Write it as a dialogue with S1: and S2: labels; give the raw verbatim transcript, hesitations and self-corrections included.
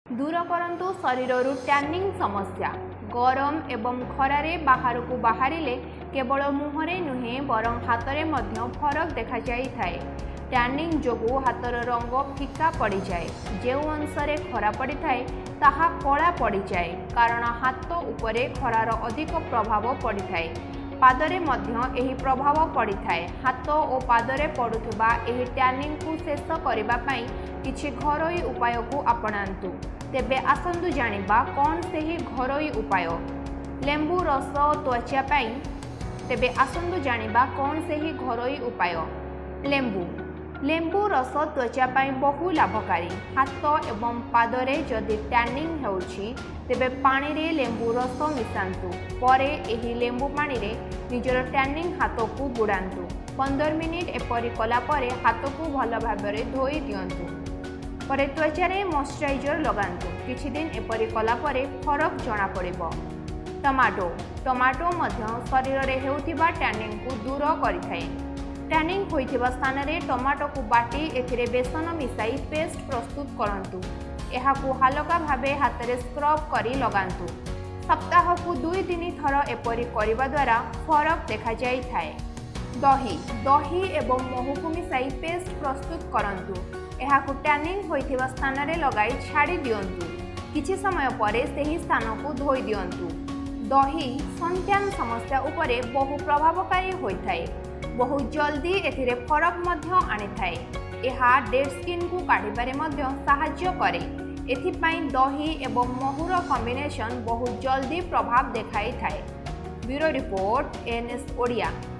S1: दूर करंतु शरीररू टैनिंग समस्या। गरम एवं खरारे बाहर को बाहरिले केवल मुहरे नुहे बरं हाथरे मध्य फरक देखा जाए। टैनिंग जोगु हाथर रंग फिका पड़ जाए। जो अंशरे खरा पड़ी थाए ताहा कला पड़ जाए कारण हाथ उपरे खरार अधिक प्रभाव पड़ी थाए। पादरे मध्य एही प्रभाव पड़ी थाए। हाथ और पादरे पड़ुथुबा एही टैनिंग को शेष करबा पई किछि घरोई उपाय को अपनांतु। तेबे आसंतु जानिबा कौन सेही घरोई उपाय। लेंबू रस त्वचा पाई। तेबे आसंतु जानिबा कौन सेही घरोई उपाय। लेंबू लेंबू रस त्वचा पाई बहु लाभकारी। हाथ एवं पादरे जदि टैनिंग होउछि तेबे पानी रे लेंबू रस मिसांतु। परे एही लेंबू पानी रे निजर टैनिंग हाथ को बुड़ांतु। पंद्रह मिनिट एपरि कला परे हाथ को भल भाबरे धोई दियंतु। परे त्वचा रे मॉइस्चराइजर लगांतु। किछि दिन एपरि कला परे फरक जणा पड़िबो। टमाटो टमाटो मध्य शरीर रे हेउथिबा टैनिंग को दूर करिथाय। टैनिंग होइथिबा स्थान रे टमाटो को बाटी एथिरे बेसन मिसाई पेस्ट प्रस्तुत करंतु। एहाकू हल्का भावे हाथ रे स्क्रब करी लगांतु। सप्ताह को दुई तीन थर एपरि करिबा द्वारा फरक देखा जाई थाए। दही दही एवं महू को मिसाई पेस्ट प्रस्तुत करंतु। एहाकू टैनिंग होइथिबा स्थान रे लगाई छाड़ी दियंतु। किछि समय परे सेही स्थान को धोई दियंतु। दही संतान समस्या उपरे बहु प्रभावकारी होइथाए। बहुत जल्दी एथिरे फरक मध्य आनिथाए। एहा डेड स्किन को काढिबारे मध्य सहाय्य करे। एथिपाई दही एवं महूर कॉम्बिनेशन बहुत जल्दी प्रभाव देखाई थाए। Bureau report ANS Odia.